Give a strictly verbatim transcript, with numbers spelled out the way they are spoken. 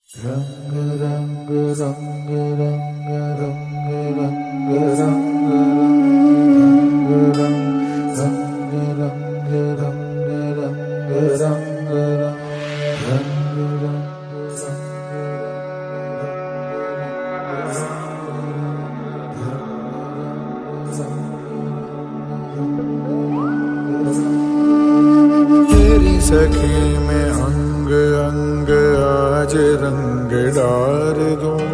रंग रंग रंग रंग रंग रंग रंग रंग रंग रंग रंग रंग रंग तेरी सखी में अंग अंग आज रंग डार दूं।